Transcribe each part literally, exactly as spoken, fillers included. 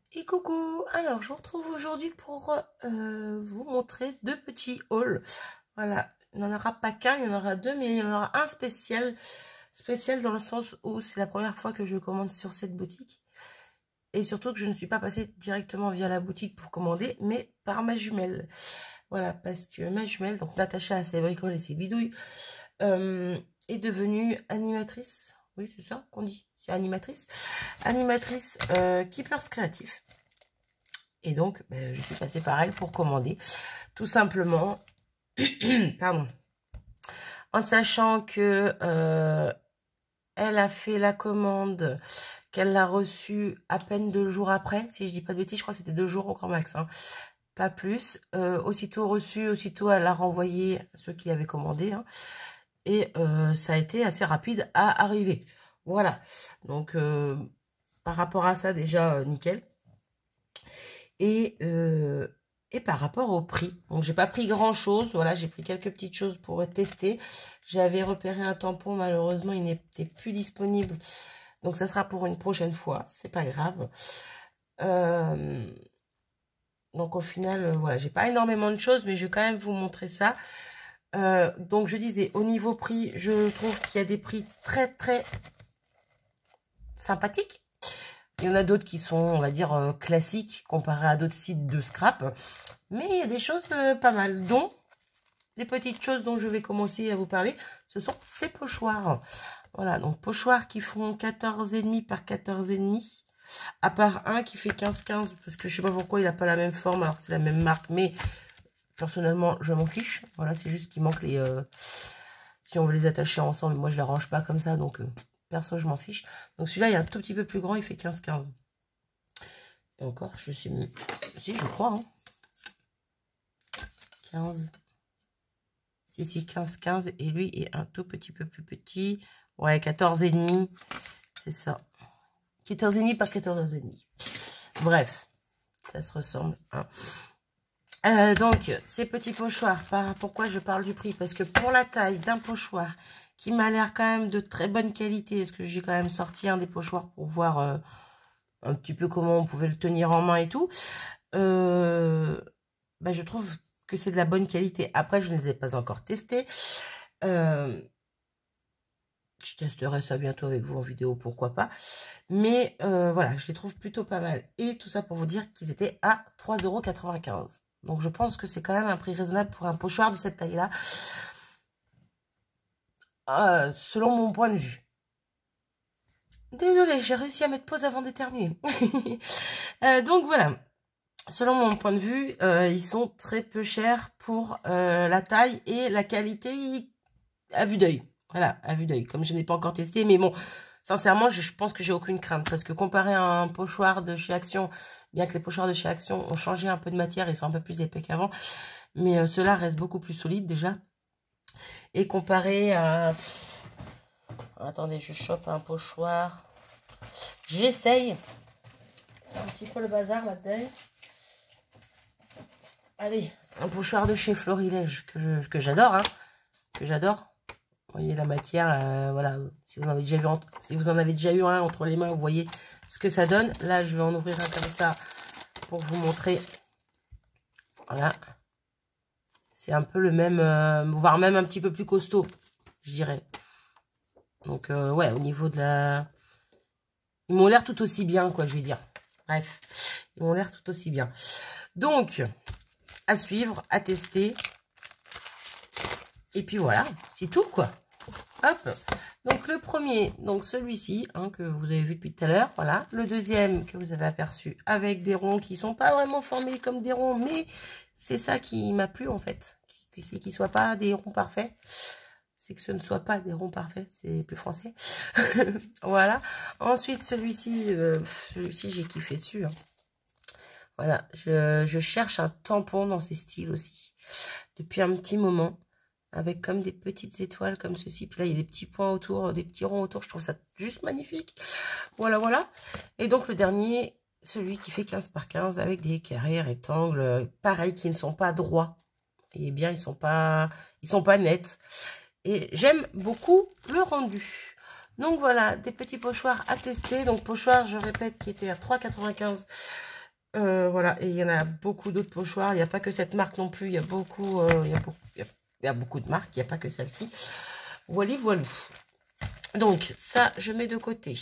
Et coucou, alors je vous retrouve aujourd'hui pour euh, vous montrer deux petits hauls. Voilà, il n'y en aura pas qu'un, il y en aura deux, mais il y en aura un spécial. Spécial dans le sens où c'est la première fois que je commande sur cette boutique. Et surtout que je ne suis pas passée directement via la boutique pour commander, mais par ma jumelle. Voilà, parce que ma jumelle, donc Natacha à ses bricoles et ses bidouilles, euh, est devenue animatrice. Oui, c'est ça qu'on dit. C'est animatrice. Animatrice euh, Keepers Créatif. Et donc, ben, je suis passée par elle pour commander. Tout simplement. Pardon. En sachant que euh, elle a fait la commande, qu'elle l'a reçue à peine deux jours après. Si je dis pas de bêtises, je crois que c'était deux jours au grand max. Hein. Pas plus. Euh, aussitôt reçu, aussitôt elle a renvoyé ceux qui avaient commandé. Hein. Et euh, ça a été assez rapide à arriver. Voilà. Donc, euh, par rapport à ça, déjà, euh, nickel. Et, euh, et par rapport au prix. Donc, j'ai pas pris grand-chose. Voilà, j'ai pris quelques petites choses pour tester. J'avais repéré un tampon. Malheureusement, il n'était plus disponible. Donc, ça sera pour une prochaine fois. C'est pas grave. Euh, donc, au final, euh, voilà, j'ai pas énormément de choses, mais je vais quand même vous montrer ça. Euh, donc, je disais, au niveau prix, je trouve qu'il y a des prix très, très sympathiques. Il y en a d'autres qui sont, on va dire, euh, classiques, comparés à d'autres sites de scrap. Mais il y a des choses euh, pas mal, dont les petites choses dont je vais commencer à vous parler, ce sont ces pochoirs. Voilà, donc pochoirs qui font quatorze virgule cinq par quatorze virgule cinq. À part un qui fait quinze quinze, parce que je sais pas pourquoi il n'a pas la même forme, alors c'est la même marque, mais personnellement, je m'en fiche. Voilà, c'est juste qu'il manque les... Euh, si on veut les attacher ensemble, moi je les range pas comme ça, donc... Euh, perso, je m'en fiche. Donc celui-là, il est un tout petit peu plus grand, il fait quinze quinze. Et encore, je sais... Si, je crois. Hein. quinze. Si, si, quinze quinze. Et lui est un tout petit peu plus petit. Ouais, quatorze virgule cinq. C'est ça. quatorze virgule cinq par quatorze virgule cinq. Bref, ça se ressemble. Hein. Euh, donc, ces petits pochoirs, pourquoi je parle du prix? Parce que pour la taille d'un pochoir... qui m'a l'air quand même de très bonne qualité. Est-ce que j'ai quand même sorti un des pochoirs pour voir euh, un petit peu comment on pouvait le tenir en main et tout. Euh, bah, je trouve que c'est de la bonne qualité. Après, je ne les ai pas encore testés. Euh, je testerai ça bientôt avec vous en vidéo, pourquoi pas. Mais euh, voilà, je les trouve plutôt pas mal. Et tout ça pour vous dire qu'ils étaient à trois euros quatre-vingt-quinze. Donc, je pense que c'est quand même un prix raisonnable pour un pochoir de cette taille-là. Euh, selon mon point de vue. Désolée, j'ai réussi à mettre pause avant d'éternuer. euh, donc voilà, selon mon point de vue, euh, ils sont très peu chers pour euh, la taille et la qualité à vue d'œil. Voilà, à vue d'œil, comme je n'ai pas encore testé, mais bon, sincèrement, je, je pense que j'ai aucune crainte, parce que comparé à un pochoir de chez Action, bien que les pochoirs de chez Action ont changé un peu de matière, ils sont un peu plus épais qu'avant, mais euh, ceux-là restent beaucoup plus solides déjà. Et comparé à... Attendez, je chope un pochoir. J'essaye. C'est un petit peu le bazar là-dedans. Allez, un pochoir de chez Florilège que je, que j'adore, hein, que j'adore. Vous voyez la matière, euh, voilà. Si vous en avez déjà vu, entre, si vous en avez déjà eu un entre les mains, vous voyez ce que ça donne. Là, je vais en ouvrir un comme ça pour vous montrer. Voilà. C'est un peu le même, euh, voire même un petit peu plus costaud, je dirais. Donc, euh, ouais, au niveau de la... Ils m'ont l'air tout aussi bien, quoi, je vais dire. Bref, ils m'ont l'air tout aussi bien. Donc, à suivre, à tester. Et puis voilà, c'est tout, quoi. Hop. Donc, le premier, donc celui-ci, hein, que vous avez vu depuis tout à l'heure, voilà. Le deuxième, que vous avez aperçu, avec des ronds qui sont pas vraiment formés comme des ronds, mais c'est ça qui m'a plu, en fait. C'est qu'ils ne soient pas des ronds parfaits. C'est que ce ne soit pas des ronds parfaits, c'est plus français. Voilà. Ensuite, celui-ci, euh, celui-ci, j'ai kiffé dessus. Hein. Voilà, je, je cherche un tampon dans ces styles aussi. Depuis un petit moment, avec comme des petites étoiles comme ceci. Puis là, il y a des petits points autour, des petits ronds autour. Je trouve ça juste magnifique. Voilà, voilà. Et donc, le dernier, celui qui fait quinze par quinze avec des carrés, rectangles, pareil, qui ne sont pas droits. Et bien, ils sont pas, ils sont pas nets. Et j'aime beaucoup le rendu. Donc voilà, des petits pochoirs à tester. Donc pochoir, je répète, qui était à trois euros quatre-vingt-quinze Euh, voilà, et il y en a beaucoup d'autres pochoirs. Il n'y a pas que cette marque non plus. Il y a beaucoup, euh, il y a beaucoup, il y a, il y a beaucoup de marques. Il n'y a pas que celle-ci. Voilà, voilà. Donc, ça, je mets de côté.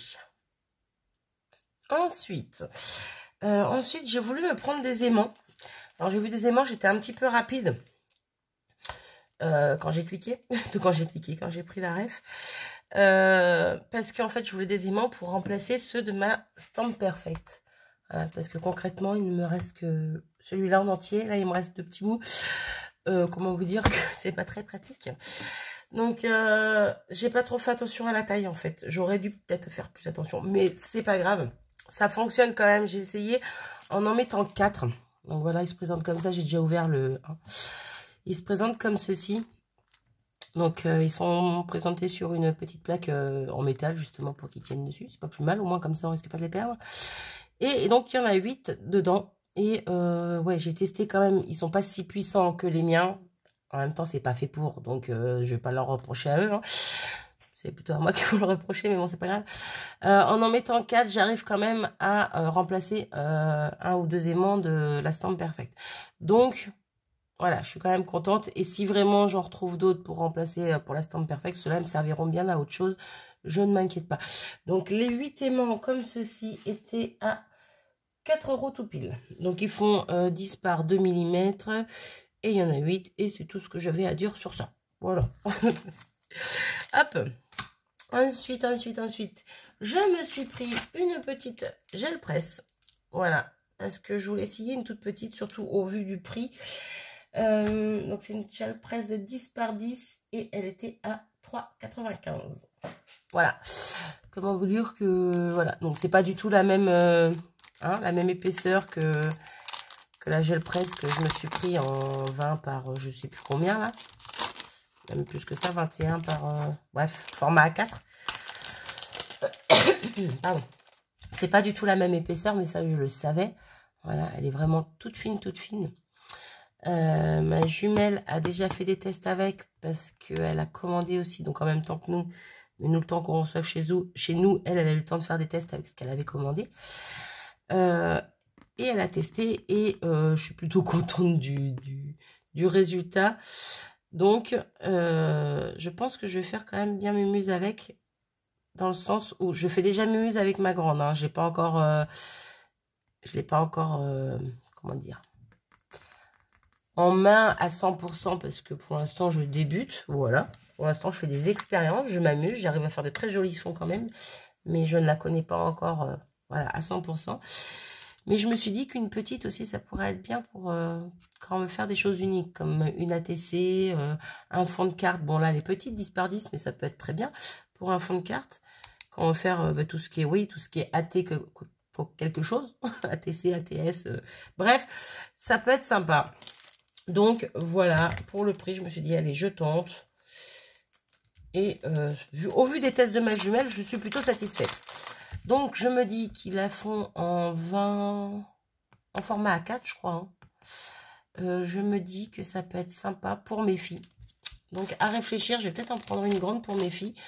Ensuite, euh, ensuite j'ai voulu me prendre des aimants. Alors, j'ai vu des aimants, j'étais un petit peu rapide euh, quand j'ai cliqué. quand j'ai cliqué, quand j'ai pris la ref. Euh, parce qu'en fait, je voulais des aimants pour remplacer ceux de ma Stamp Perfect. Voilà, parce que concrètement, il ne me reste que celui-là en entier. Là, il me reste deux petits bouts. Euh, comment vous dire que c'est pas très pratique. Donc, euh, j'ai pas trop fait attention à la taille, en fait. J'aurais dû peut-être faire plus attention. Mais c'est pas grave. Ça fonctionne quand même. J'ai essayé en en mettant quatre. Donc, voilà, il se présente comme ça. J'ai déjà ouvert le... Hein. Il se présente comme ceci. Donc, euh, ils sont présentés sur une petite plaque euh, en métal, justement, pour qu'ils tiennent dessus. C'est pas plus mal. Au moins, comme ça, on risque pas de les perdre. Et, et donc, il y en a huit dedans. Et, euh, ouais, j'ai testé quand même. Ils sont pas si puissants que les miens. En même temps, c'est pas fait pour, donc euh, je vais pas leur reprocher à eux. Hein. C'est plutôt à moi qu'il faut le reprocher, mais bon, c'est pas grave. Euh, en en mettant quatre, j'arrive quand même à euh, remplacer euh, un ou deux aimants de la Stamp Perfect. Donc, voilà, je suis quand même contente. Et si vraiment j'en retrouve d'autres pour remplacer euh, pour la Stamp Perfect, ceux-là me serviront bien à autre chose. Je ne m'inquiète pas. Donc, les huit aimants comme ceci étaient à quatre euros tout pile. Donc, ils font euh, dix par deux millimètres. Et il y en a huit. Et c'est tout ce que j'avais à dire sur ça. Voilà. Hop. Ensuite, ensuite, ensuite. Je me suis pris une petite gel presse. Voilà. Parce que je voulais essayer une toute petite, surtout au vu du prix. Euh, donc, c'est une gel presse de dix par dix. Et elle était à trois euros quatre-vingt-quinze. Voilà. Comment vous dire que... Voilà. Donc, c'est pas du tout la même, euh, hein, la même épaisseur que... que la gel presse que je me suis pris en vingt par je sais plus combien là, même plus que ça, vingt et un par euh, bref, format A quatre. Pardon, c'est pas du tout la même épaisseur, mais ça je le savais. Voilà, elle est vraiment toute fine, toute fine. Euh, ma jumelle a déjà fait des tests avec parce qu'elle a commandé aussi, donc en même temps que nous, mais nous le temps qu'on reçoive chez nous, chez nous, elle, elle a eu le temps de faire des tests avec ce qu'elle avait commandé. Euh, Et elle a testé et euh, je suis plutôt contente du, du, du résultat. Donc, euh, je pense que je vais faire quand même bien mumuse avec. Dans le sens où je fais déjà mumuse avec ma grande. Hein. J'ai pas encore... Euh, je l'ai pas encore... Euh, comment dire, en main à cent pour cent parce que pour l'instant, je débute. Voilà. Pour l'instant, je fais des expériences. Je m'amuse. J'arrive à faire de très jolis fonds quand même. Mais je ne la connais pas encore euh, voilà, à cent pour cent. Mais je me suis dit qu'une petite aussi, ça pourrait être bien pour euh, quand on veut faire des choses uniques, comme une A T C, euh, un fond de carte. Bon, là, les petites, dix par dix, mais ça peut être très bien pour un fond de carte. Quand on veut faire euh, bah, tout ce qui est, oui, tout ce qui est A T, que, que, quelque chose, A T C, A T S, euh, bref, ça peut être sympa. Donc, voilà, pour le prix, je me suis dit, allez, je tente. Et euh, vu, au vu des tests de ma jumelle, je suis plutôt satisfaite. Donc, je me dis qu'ils la font en vingt, en format A quatre, je crois. Hein. Euh, je me dis que ça peut être sympa pour mes filles. Donc, à réfléchir, je vais peut-être en prendre une grande pour mes filles.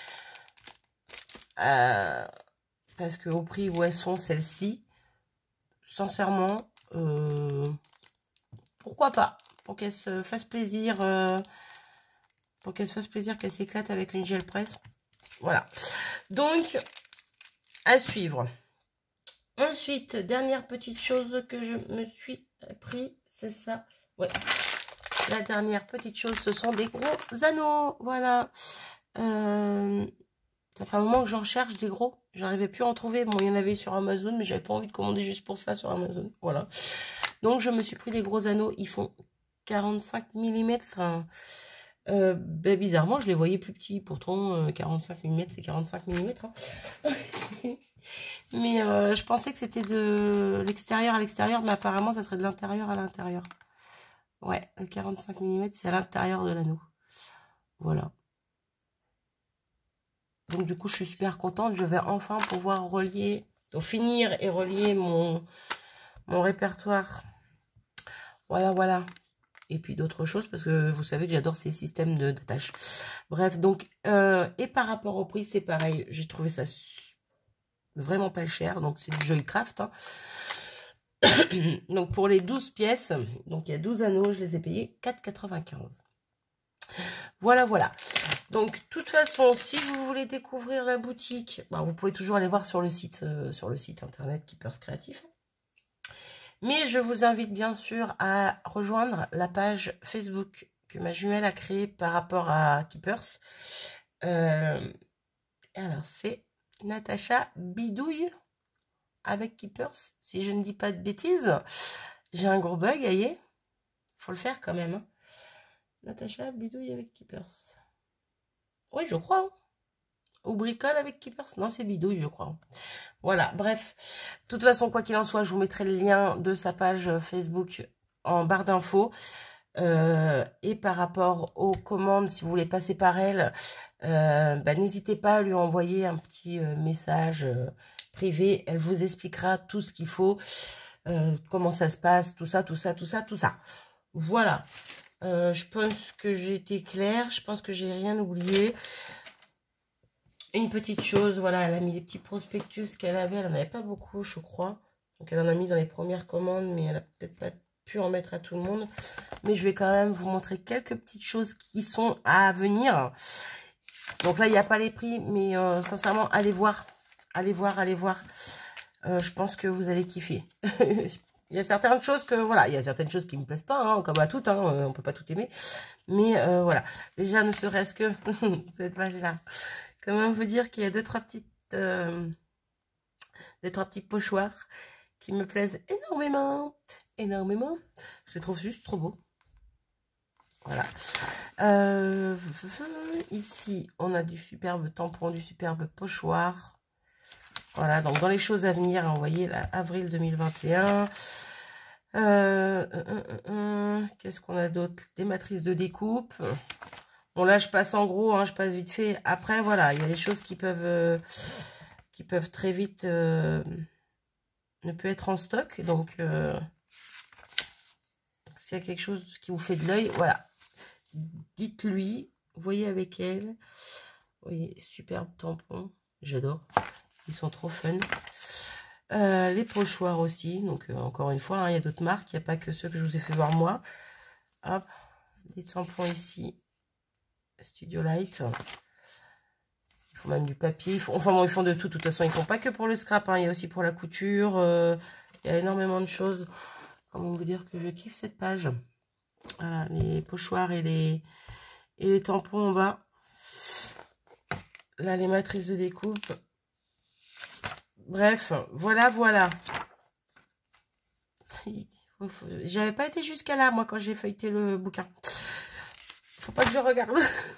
Euh, parce qu'au prix où elles sont, celles-ci, sincèrement, euh, pourquoi pas? Pour qu'elles se fassent plaisir, euh, pour qu'elles se fassent plaisir, qu'elles s'éclatent avec une gel presse. Voilà. Donc... à suivre. Ensuite, dernière petite chose que je me suis pris, c'est ça. Ouais. La dernière petite chose, ce sont des gros anneaux. Voilà. Euh, ça fait un moment que j'en cherche des gros. J'arrivais plus à en trouver. Bon, il y en avait sur Amazon, mais j'avais pas envie de commander juste pour ça sur Amazon. Voilà. Donc, je me suis pris des gros anneaux. Ils font quarante-cinq millimètres. Enfin, euh, ben, bizarrement, je les voyais plus petits. Pourtant, euh, quarante-cinq millimètres, c'est quarante-cinq millimètres. Hein. Mais euh, je pensais que c'était de l'extérieur à l'extérieur, mais apparemment, ça serait de l'intérieur à l'intérieur. Ouais, le quarante-cinq millimètres, c'est à l'intérieur de l'anneau. Voilà. Donc, du coup, je suis super contente. Je vais enfin pouvoir relier, donc finir et relier mon, mon répertoire. Voilà, voilà. Et puis d'autres choses, parce que vous savez que j'adore ces systèmes d'attache. Bref, donc, euh, et par rapport au prix, c'est pareil. J'ai trouvé ça vraiment pas cher. Donc, c'est du Joycraft. Hein. Donc pour les douze pièces, donc il y a douze anneaux, je les ai payés quatre quatre-vingt-quinze. Voilà, voilà. Donc, de toute façon, si vous voulez découvrir la boutique, bah, vous pouvez toujours aller voir sur le site, euh, sur le site internet Keepers Créatif. Mais je vous invite bien sûr à rejoindre la page Facebook que ma jumelle a créée par rapport à Keepers. Euh, alors, c'est Natacha Bidouille avec Keepers, si je ne dis pas de bêtises. J'ai un gros bug, voyez. Faut le faire quand même. Hein. Natacha Bidouille avec Keepers. Oui, je crois. Hein. Ou bricole avec Keepers. Non, c'est Bidouille, je crois. Voilà, bref. De toute façon, quoi qu'il en soit, je vous mettrai le lien de sa page Facebook en barre d'infos. Euh, et par rapport aux commandes, si vous voulez passer par elle, euh, bah, n'hésitez pas à lui envoyer un petit euh, message euh, privé. Elle vous expliquera tout ce qu'il faut, euh, comment ça se passe, tout ça, tout ça, tout ça, tout ça. Voilà. Euh, je pense que j'ai été claire. Je pense que j'ai rien oublié. Une petite chose, voilà, elle a mis des petits prospectus qu'elle avait. Elle n'en avait pas beaucoup, je crois. Donc, elle en a mis dans les premières commandes, mais elle n'a peut-être pas pu en mettre à tout le monde. Mais je vais quand même vous montrer quelques petites choses qui sont à venir. Donc là, il n'y a pas les prix, mais euh, sincèrement, allez voir. Allez voir, allez voir. Euh, je pense que vous allez kiffer. Il y a certaines choses que, voilà, il y a certaines choses qui ne me plaisent pas, hein, comme à toutes, hein, on ne peut pas tout aimer. Mais euh, voilà, déjà, ne serait-ce que cette page-là. Comment vous dire qu'il y a deux, trois petites, euh, deux, trois petits pochoirs qui me plaisent énormément, énormément. Je les trouve juste trop beaux. Voilà. Euh, ici, on a du superbe tampon, du superbe pochoir. Voilà, donc dans les choses à venir, hein, vous voyez, là, avril deux mille vingt et un. Euh, euh, euh, euh, Qu'est-ce qu'on a d'autre? Des matrices de découpe. Bon, là, je passe en gros, hein, je passe vite fait. Après, voilà, il y a des choses qui peuvent, euh, qui peuvent très vite euh, ne peut être en stock. Donc, euh, s'il y a quelque chose qui vous fait de l'œil, voilà. Dites-lui, voyez avec elle. Vous voyez, superbe tampon. J'adore. Ils sont trop fun. Euh, les pochoirs aussi. Donc, euh, encore une fois, hein, il y a d'autres marques. Il n'y a pas que ceux que je vous ai fait voir moi. Hop, des tampons ici. Studio Light. Ils font même du papier. Ils font, enfin bon, ils font de tout. De toute façon, ils font pas que pour le scrap. Hein. Il y a aussi pour la couture. Euh, il y a énormément de choses. Comment vous dire que je kiffe cette page. Voilà, les pochoirs et les, et les tampons en bas. Là, les matrices de découpe. Bref, voilà, voilà. J'avais pas été jusqu'à là, moi, quand j'ai feuilleté le bouquin. Faut pas que je regarde.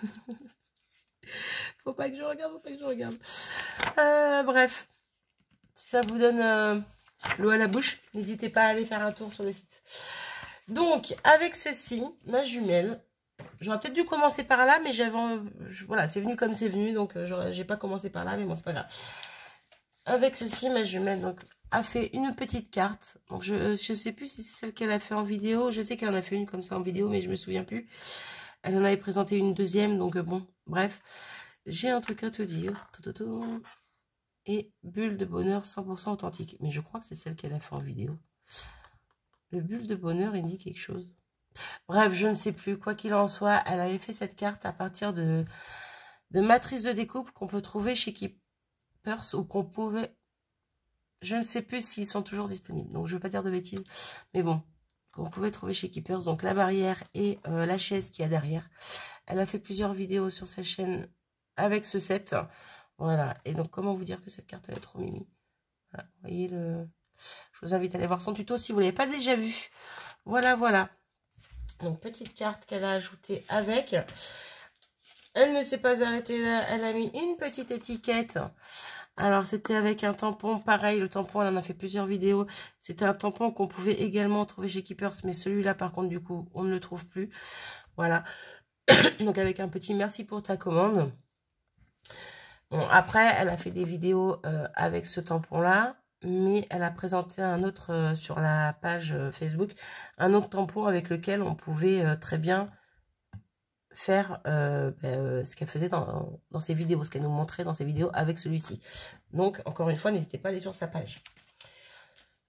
Faut pas que je regarde, faut pas que je regarde. Euh, bref, si ça vous donne euh, l'eau à la bouche, n'hésitez pas à aller faire un tour sur le site. Donc, avec ceci, ma jumelle, j'aurais peut-être dû commencer par là, mais j'avais... Voilà, c'est venu comme c'est venu, donc euh, j'ai pas commencé par là, mais bon, c'est pas grave. Avec ceci, ma jumelle donc, a fait une petite carte. Donc, je ne sais plus si c'est celle qu'elle a fait en vidéo. Je sais qu'elle en a fait une comme ça en vidéo, mais je me souviens plus. Elle en avait présenté une deuxième, donc euh, bon, bref. J'ai un truc à te dire. Et bulle de bonheur cent pour cent authentique. Mais je crois que c'est celle qu'elle a fait en vidéo. Le bulle de bonheur, il dit quelque chose. Bref, je ne sais plus. Quoi qu'il en soit, elle avait fait cette carte à partir de, de matrices de découpe qu'on peut trouver chez Keepers ou qu'on pouvait... Je ne sais plus s'ils sont toujours disponibles. Donc, je ne veux pas dire de bêtises. Mais bon, qu'on pouvait trouver chez Keepers. Donc, la barrière et euh, la chaise qu'il y a derrière. Elle a fait plusieurs vidéos sur sa chaîne avec ce set. Voilà. Et donc, comment vous dire que cette carte, elle est trop mimi. Voilà. Vous voyez le... Je vous invite à aller voir son tuto si vous ne l'avez pas déjà vu. Voilà, voilà. Donc, petite carte qu'elle a ajoutée avec. Elle ne s'est pas arrêtée là. Elle a mis une petite étiquette. Alors, c'était avec un tampon. Pareil, le tampon, elle en a fait plusieurs vidéos. C'était un tampon qu'on pouvait également trouver chez Keepers. Mais celui-là, par contre, du coup, on ne le trouve plus. Voilà. Donc, avec un petit merci pour ta commande. Bon, après, elle a fait des vidéos euh, avec ce tampon-là. Mais elle a présenté un autre euh, sur la page euh, Facebook. Un autre tampon avec lequel on pouvait euh, très bien faire euh, ben, ce qu'elle faisait dans, dans ses vidéos. Ce qu'elle nous montrait dans ses vidéos avec celui-ci. Donc, encore une fois, n'hésitez pas à aller sur sa page.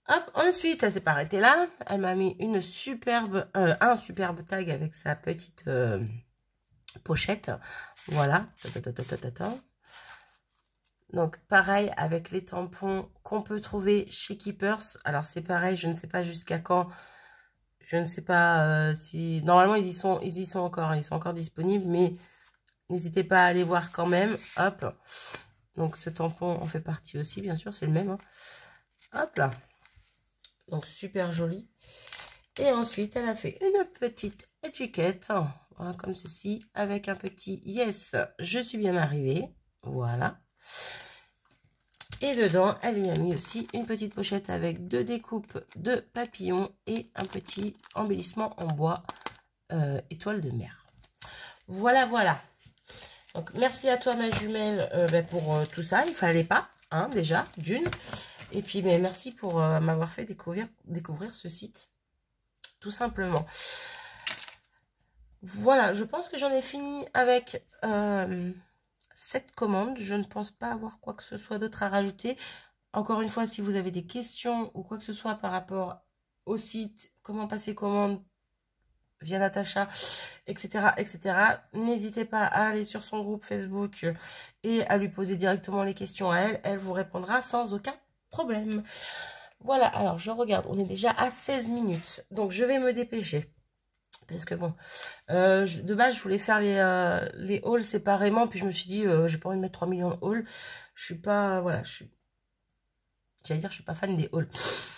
Hop, ensuite, elle s'est pas arrêtée là. Elle m'a mis une superbe, euh, un superbe tag avec sa petite euh, pochette. Voilà. Donc, pareil avec les tampons qu'on peut trouver chez Keepers. Alors, c'est pareil, je ne sais pas jusqu'à quand. Je ne sais pas euh, si... Normalement, ils y sont, ils y sont encore. Ils sont encore disponibles, mais n'hésitez pas à aller voir quand même. Hop. Donc, ce tampon en fait partie aussi, bien sûr, c'est le même. Hein. Hop là. Donc, super joli. Et ensuite, elle a fait une petite étiquette, voilà, comme ceci, avec un petit « Yes, je suis bien arrivée ». Voilà. Et dedans, elle y a mis aussi une petite pochette avec deux découpes de papillons et un petit embellissement en bois euh, étoile de mer. Voilà, voilà. Donc, merci à toi, ma jumelle, euh, ben, pour euh, tout ça. Il fallait pas, hein, déjà, d'une. Et puis, mais merci pour euh, m'avoir fait découvrir, découvrir ce site, tout simplement. Voilà, je pense que j'en ai fini avec euh, cette commande. Je ne pense pas avoir quoi que ce soit d'autre à rajouter. Encore une fois, si vous avez des questions ou quoi que ce soit par rapport au site, comment passer commande via Natacha, et cetera, et cetera, n'hésitez pas à aller sur son groupe Facebook et à lui poser directement les questions à elle. Elle vous répondra sans aucun problème. Voilà, alors je regarde, on est déjà à seize minutes, donc je vais me dépêcher. Parce que bon, euh, je, de base, je voulais faire les, euh, les hauls séparément, puis je me suis dit, euh, j'ai pas envie de mettre trois millions de hauls. Je suis pas, voilà, je suis, j'allais dire, je suis pas fan des hauls.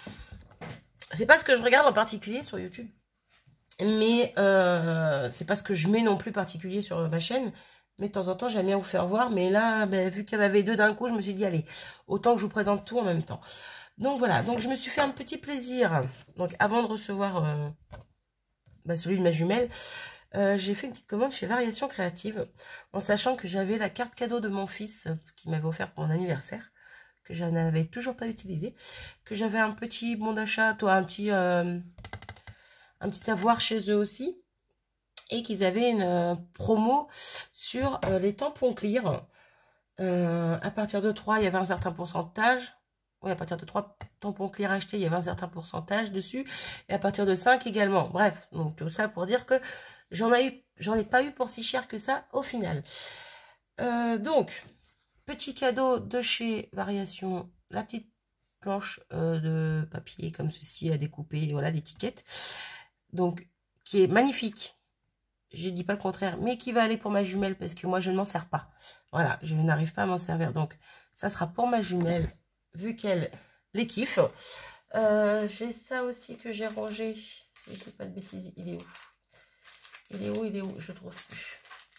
C'est pas ce que je regarde en particulier sur YouTube. Mais euh, c'est pas ce que je mets non plus particulier sur ma chaîne. Mais de temps en temps, j'aime bien vous faire voir. Mais là, ben, vu qu'il y en avait deux d'un coup, je me suis dit, allez, autant que je vous présente tout en même temps. Donc voilà, donc je me suis fait un petit plaisir. Donc avant de recevoir euh, ben, celui de ma jumelle, euh, j'ai fait une petite commande chez Variations Créatives. En sachant que j'avais la carte cadeau de mon fils euh, qui m'avait offert pour mon anniversaire. Que je n'avais toujours pas utilisé. Que j'avais un petit bon d'achat, toi, un petit... Euh, un petit avoir chez eux aussi, et qu'ils avaient une euh, promo sur euh, les tampons clear. Euh, à partir de trois, il y avait un certain pourcentage. Oui, à partir de trois tampons clear achetés, il y avait un certain pourcentage dessus. Et à partir de cinq également. Bref, donc tout ça pour dire que j'en ai eu, j'en ai pas eu pour si cher que ça au final. Euh, donc, petit cadeau de chez Variation, la petite planche euh, de papier comme ceci à découper, voilà, d'étiquettes. Donc, qui est magnifique. Je ne dis pas le contraire, mais qui va aller pour ma jumelle parce que moi, je ne m'en sers pas. Voilà, je n'arrive pas à m'en servir. Donc, ça sera pour ma jumelle, vu qu'elle les kiffe. Euh, j'ai ça aussi que j'ai rangé. Si je ne dis pas de bêtises, il est où? Il est où? Il est où? Je ne trouve plus.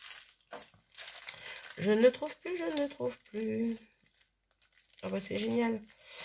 Je ne le trouve plus, je ne le trouve plus. Ah bah, c'est génial.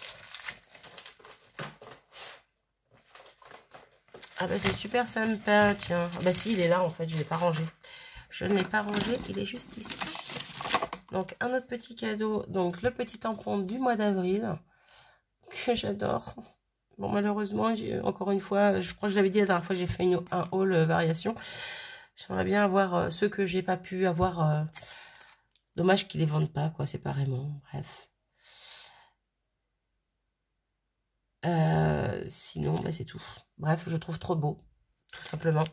Ah bah c'est super sympa, tiens. Ah bah si, il est là en fait, je ne l'ai pas rangé. Je ne l'ai pas rangé, il est juste ici. Donc un autre petit cadeau, donc le petit tampon du mois d'avril, que j'adore. Bon malheureusement, encore une fois, je crois que je l'avais dit la dernière fois, j'ai fait une, un haul euh, variation. J'aimerais bien avoir euh, ceux que j'ai pas pu avoir. Euh... Dommage qu'ils les vendent pas, quoi, séparément, bref. Euh, sinon, bah, c'est tout. Bref, je trouve trop beau, tout simplement.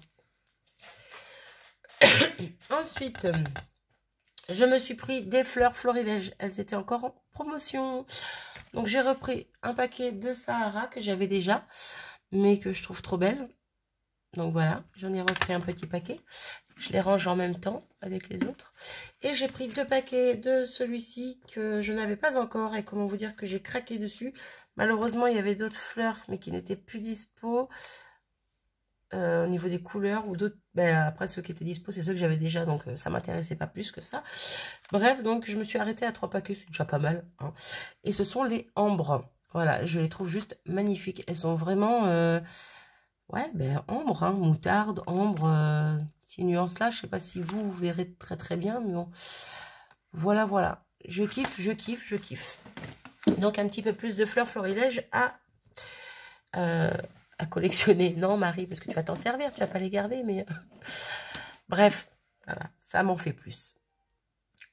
Ensuite, je me suis pris des fleurs florilèges. Elles étaient encore en promotion. Donc, j'ai repris un paquet de Sahara que j'avais déjà, mais que je trouve trop belle. Donc, voilà, j'en ai repris un petit paquet. Je les range en même temps avec les autres. Et j'ai pris deux paquets de celui-ci que je n'avais pas encore. Et comment vous dire que j'ai craqué dessus. Malheureusement, il y avait d'autres fleurs, mais qui n'étaient plus dispo euh, au niveau des couleurs. Ou d'autres. Ben, après, ceux qui étaient dispo, c'est ceux que j'avais déjà. Donc, euh, ça m'intéressait pas plus que ça. Bref, donc, je me suis arrêtée à trois paquets. C'est déjà pas mal. Hein. Et ce sont les ambres. Voilà, je les trouve juste magnifiques. Elles sont vraiment... Euh, ouais, ben, ambre, hein, moutarde, ambre... Euh, ces nuances-là, je sais pas si vous, vous verrez très très bien, mais bon. Voilà, voilà. Je kiffe, je kiffe, je kiffe. Donc, un petit peu plus de fleurs florilèges à, euh, à collectionner. Non, Marie, parce que tu vas t'en servir, tu vas pas les garder, mais... Bref, voilà, ça m'en fait plus.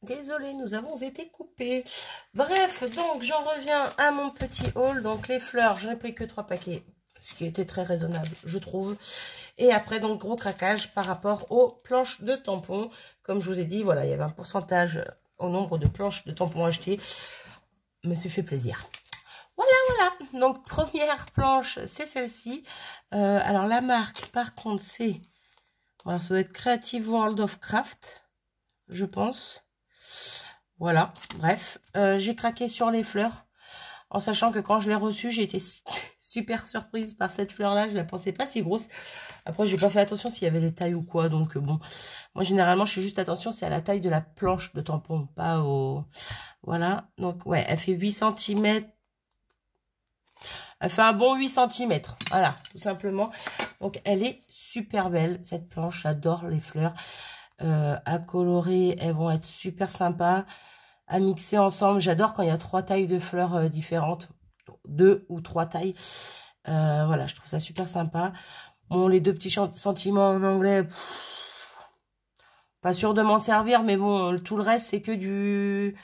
Désolée, nous avons été coupés. Bref, donc j'en reviens à mon petit haul. Donc les fleurs, je n'ai pris que trois paquets, ce qui était très raisonnable, je trouve. Et après, donc gros craquage par rapport aux planches de tampons. Comme je vous ai dit, voilà, il y avait un pourcentage au nombre de planches de tampons achetées. Me suis fait plaisir. Voilà, voilà. Donc première planche, c'est celle-ci. Euh, alors la marque, par contre, c'est... Voilà, ça doit être Creative World of Craft, je pense. Voilà, bref. Euh, j'ai craqué sur les fleurs. En sachant que quand je l'ai reçue, j'ai été super surprise par cette fleur-là. Je ne la pensais pas si grosse. Après, je n'ai pas fait attention s'il y avait des tailles ou quoi. Donc, bon. Moi, généralement, je fais juste attention, c'est à la taille de la planche de tampon. Pas au... Voilà. Donc, ouais, elle fait huit centimètres. Elle fait un bon huit centimètres. Voilà, tout simplement. Donc, elle est super belle, cette planche. J'adore les fleurs. Euh, à colorer, elles vont être super sympas. À mixer ensemble. J'adore quand il y a trois tailles de fleurs euh, différentes. Deux ou trois tailles. Euh, voilà, je trouve ça super sympa. Bon, les deux petits sentiments en anglais, pff, pas sûr de m'en servir, mais bon, tout le reste, c'est que du...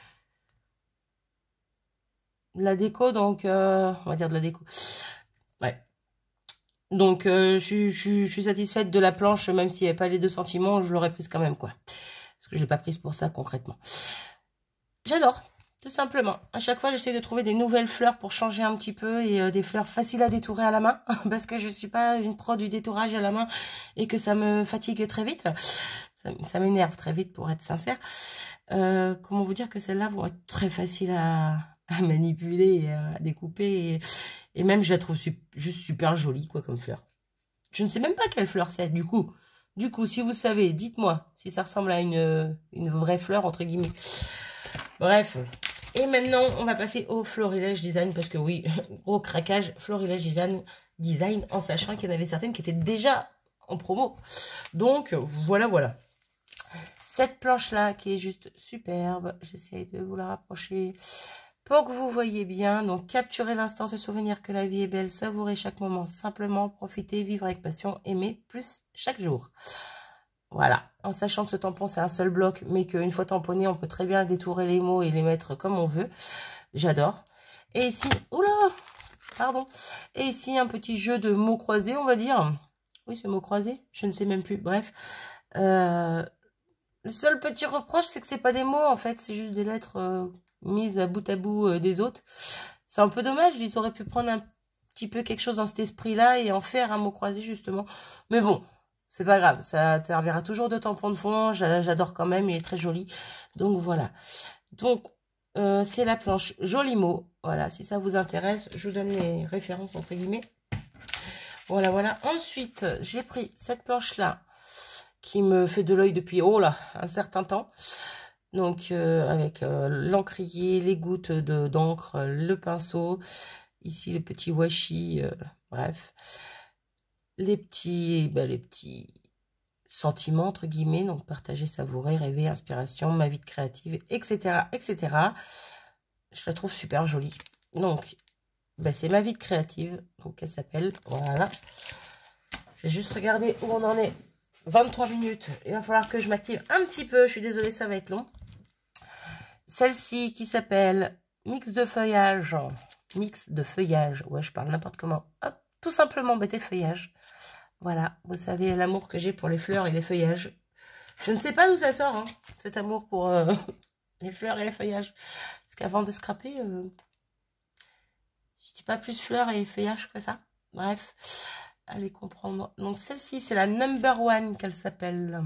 de la déco, donc... Euh, on va dire de la déco. Ouais. Donc, euh, je, je, je suis satisfaite de la planche, même s'il n'y avait pas les deux sentiments, je l'aurais prise quand même, quoi. Parce que je l'ai pas prise pour ça, concrètement. J'adore. Tout simplement. À chaque fois, j'essaie de trouver des nouvelles fleurs pour changer un petit peu et euh, des fleurs faciles à détourer à la main parce que je suis pas une pro du détourage à la main et que ça me fatigue très vite. Ça, ça m'énerve très vite pour être sincère. Euh, comment vous dire que celles-là vont être très faciles à, à manipuler et à découper et, et même je la trouve su juste super jolie quoi comme fleur. Je ne sais même pas quelle fleur c'est du coup. Du coup, si vous savez, dites-moi si ça ressemble à une, une vraie fleur entre guillemets. Bref. Et maintenant, on va passer au Florilège Design parce que oui, gros craquage, Florilège Design, design en sachant qu'il y en avait certaines qui étaient déjà en promo. Donc, voilà, voilà. Cette planche-là qui est juste superbe, j'essaie de vous la rapprocher pour que vous voyez bien. Donc, capturez l'instant, se souvenir que la vie est belle, savourer chaque moment, simplement profiter, vivre avec passion, aimer plus chaque jour. Voilà, en sachant que ce tampon c'est un seul bloc, mais qu'une fois tamponné, on peut très bien détourer les mots et les mettre comme on veut. J'adore. Et ici, oula, pardon. Et ici, un petit jeu de mots croisés, on va dire. Oui, c'est mots croisés, je ne sais même plus. Bref, euh, le seul petit reproche, c'est que c'est pas des mots, en fait. C'est juste des lettres euh, mises à bout à bout euh, des autres. C'est un peu dommage, ils auraient pu prendre un petit peu quelque chose dans cet esprit-là et en faire un mot croisé, justement. Mais bon... C'est pas grave, ça servira toujours de tampon de fond. J'adore quand même, il est très joli. Donc voilà. Donc euh, c'est la planche Jolimo. Voilà, si ça vous intéresse, je vous donne les références entre guillemets. Voilà, voilà. Ensuite, j'ai pris cette planche-là qui me fait de l'œil depuis oh là un certain temps. Donc euh, avec euh, l'encrier, les gouttes de d'encre, le pinceau. Ici le petit washi, euh, bref. Les petits, ben, les petits sentiments, entre guillemets, donc partager, savourer, rêver, inspiration, ma vie de créative, et cetera, et cetera. Je la trouve super jolie. Donc, ben, c'est ma vie de créative, donc elle s'appelle, voilà. Je vais juste regarder où on en est. vingt-trois minutes, il va falloir que je m'active un petit peu, je suis désolée, ça va être long. Celle-ci qui s'appelle Mix de feuillage, mix de feuillage, ouais, je parle n'importe comment, hop, tout simplement, ben, des feuillages. Voilà, vous savez l'amour que j'ai pour les fleurs et les feuillages. Je ne sais pas d'où ça sort, hein, cet amour pour euh, les fleurs et les feuillages. Parce qu'avant de scraper, euh, je dis pas plus fleurs et feuillages que ça. Bref, allez comprendre. Donc celle-ci, c'est la number one qu'elle s'appelle.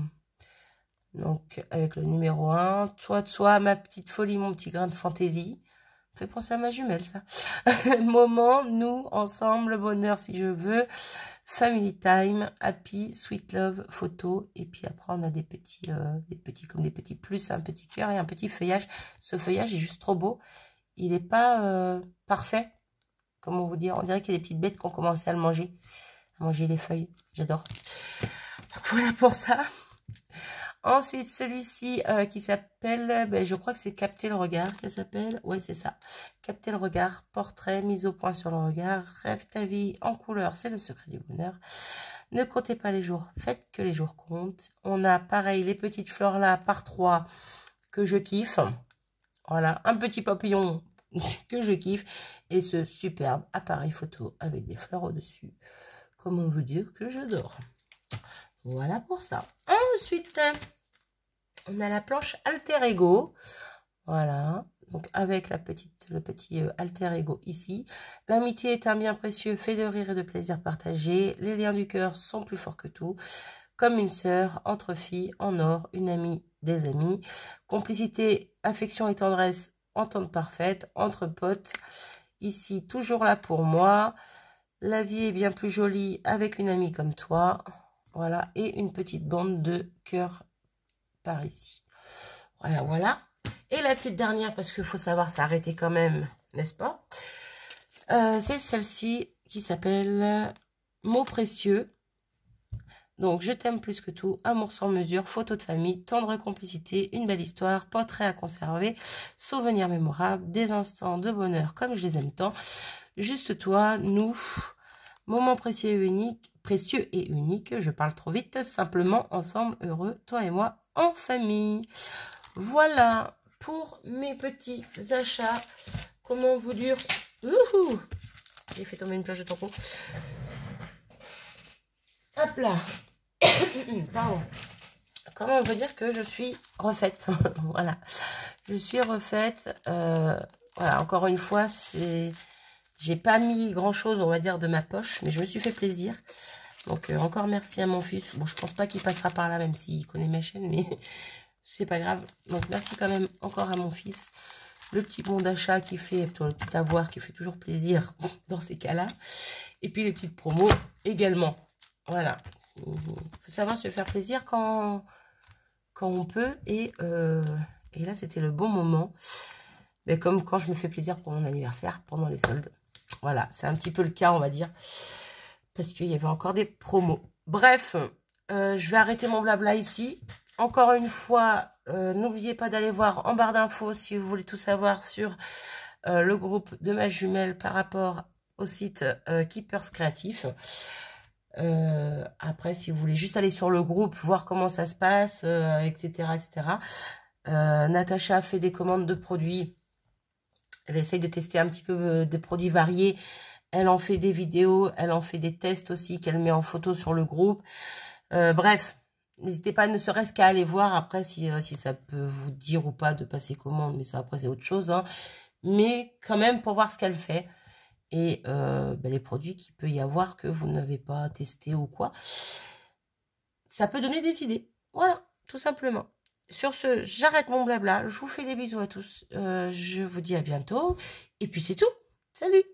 Donc avec le numéro un. Toi, toi, ma petite folie, mon petit grain de fantaisie. Fait penser à ma jumelle, ça. Moment, nous, ensemble, bonheur si je veux. Family time, happy, sweet love, photo. Et puis après, on a des petits, euh, des petits comme des petits plus, un petit cœur et un petit feuillage. Ce feuillage est juste trop beau. Il n'est pas euh, parfait. Comment vous dire? On dirait qu'il y a des petites bêtes qui ont commencé à le manger. À manger les feuilles. J'adore. Donc voilà pour ça. Ensuite, celui-ci euh, qui s'appelle, ben, je crois que c'est Capter le regard, ça s'appelle. Ouais, c'est ça. Capter le regard, portrait, mise au point sur le regard, rêve ta vie en couleur, c'est le secret du bonheur. Ne comptez pas les jours, faites que les jours comptent. On a pareil les petites fleurs là par trois que je kiffe. Voilà, un petit papillon que je kiffe. Et ce superbe appareil photo avec des fleurs au-dessus. Comment vous dire que j'adore. Voilà pour ça. Ensuite, on a la planche Alter Ego. Voilà. Donc, avec la petite, le petit euh, Alter Ego ici. L'amitié est un bien précieux, fait de rire et de plaisir partagé. Les liens du cœur sont plus forts que tout. Comme une sœur, entre filles, en or, une amie, des amis. Complicité, affection et tendresse, entente parfaite, entre potes. Ici, toujours là pour moi. La vie est bien plus jolie avec une amie comme toi. Voilà, et une petite bande de cœur par ici. Voilà, voilà. Et la petite dernière, parce qu'il faut savoir s'arrêter quand même, n'est-ce pas? euh, C'est celle-ci qui s'appelle Mots précieux. Donc, je t'aime plus que tout, amour sans mesure, photo de famille, tendre complicité, une belle histoire, portrait à conserver, souvenirs mémorables, des instants de bonheur comme je les aime tant. Juste toi, nous, moment précieux et unique, précieux et unique, je parle trop vite, simplement ensemble, heureux, toi et moi, en famille. Voilà pour mes petits achats. Comment vous dire? Ouhou, j'ai fait tomber une plage de tampon. Hop là. Pardon. Comment on peut dire que je suis refaite? Voilà. Je suis refaite. Euh, voilà, encore une fois, c'est... J'ai pas mis grand chose, on va dire, de ma poche, mais je me suis fait plaisir. Donc, euh, encore merci à mon fils. Bon, je pense pas qu'il passera par là, même s'il connaît ma chaîne, mais c'est pas grave. Donc, merci quand même encore à mon fils. Le petit bon d'achat qui fait, le petit avoir qui fait toujours plaisir dans ces cas-là. Et puis, les petites promos également. Voilà. Il faut savoir se faire plaisir quand, quand on peut. Et, euh, et là, c'était le bon moment. Mais comme quand je me fais plaisir pour mon anniversaire, pendant les soldes. Voilà, c'est un petit peu le cas, on va dire. Parce qu'il y avait encore des promos. Bref, euh, je vais arrêter mon blabla ici. Encore une fois, euh, n'oubliez pas d'aller voir en barre d'infos si vous voulez tout savoir sur euh, le groupe de ma jumelle par rapport au site euh, Keepers Créatifs. Euh, après, si vous voulez juste aller sur le groupe, voir comment ça se passe, euh, et cetera, et cetera. Euh, Natacha a fait des commandes de produits. Elle essaye de tester un petit peu de produits variés. Elle en fait des vidéos, elle en fait des tests aussi qu'elle met en photo sur le groupe. Euh, bref, n'hésitez pas, ne serait-ce qu'à aller voir après si, euh, si ça peut vous dire ou pas de passer commande. Mais ça, après, c'est autre chose. Hein. Mais quand même pour voir ce qu'elle fait. Et euh, ben, les produits qu'il peut y avoir que vous n'avez pas testé ou quoi. Ça peut donner des idées. Voilà, tout simplement. Sur ce, j'arrête mon blabla. Je vous fais des bisous à tous. Euh, je vous dis à bientôt. Et puis c'est tout. Salut!